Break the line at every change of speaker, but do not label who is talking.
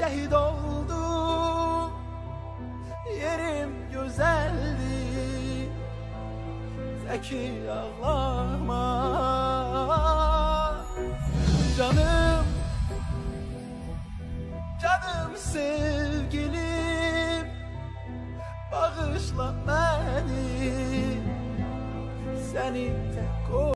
şehit oldum. Yerim güzeldi, Zeki ağlama. Canım, canım sevgilim, bağışla beni, seni tek